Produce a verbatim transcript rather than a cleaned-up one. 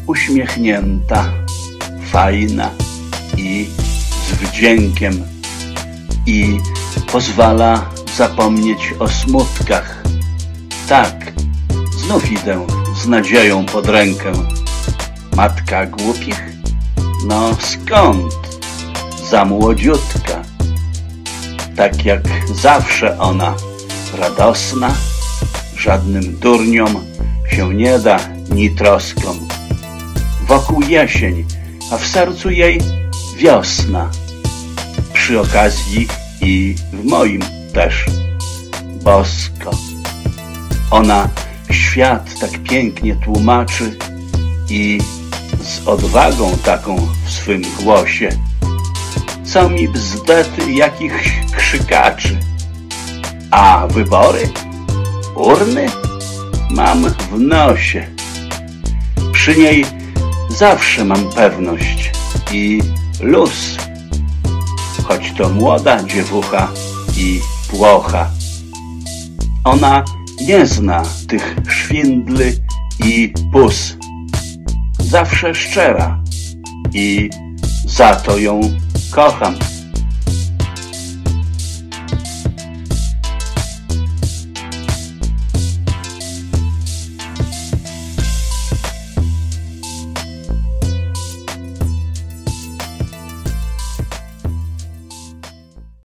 uśmiechnięta, fajna i z wdziękiem i pozwala zapomnieć o smutkach. Tak, znów idę z nadzieją pod rękę. Matka głupich? No skąd? Za młodziutka. Tak jak zawsze ona, radosna, żadnym durniom się nie da ni troskom. Wokół jesień, a w sercu jej wiosna. Przy okazji i w moim też bosko. Ona świat tak pięknie tłumaczy i z odwagą taką w swym głosie, co mi bzdety jakichś krzykaczy. A wybory? Urny? Mam w nosie. Przy niej zawsze mam pewność i luz, choć to młoda dziewucha i płocha. Ona nie zna tych szwindly i pus. Zawsze szczera i za to ją kocham.